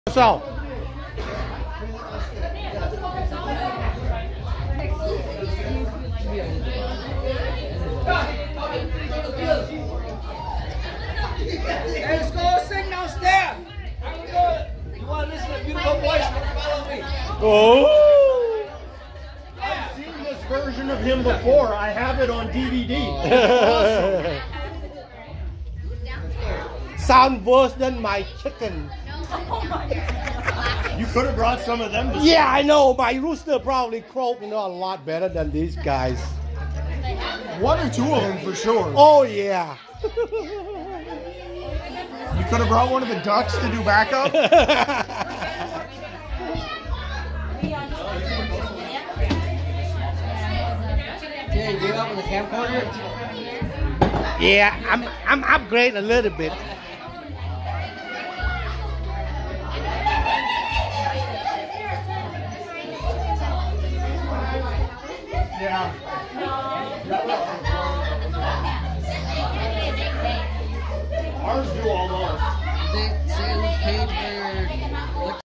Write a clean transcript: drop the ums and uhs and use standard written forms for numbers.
So. Hey, let's go sing downstairs. I'm good. You want to listen to beautiful voice? Follow me. Oh. I've seen this version of him before. I have it on DVD. Sound worse than my chicken. You could have brought some of them. Yeah, I know. My rooster probably croaked a lot better than these guys. One or two of them for sure. Oh yeah. You could have brought one of the ducks to do backup. Yeah, you gave up on the camcorder? Yeah, I'm upgrading a little bit. Yeah. Ours do almost. They say we paid for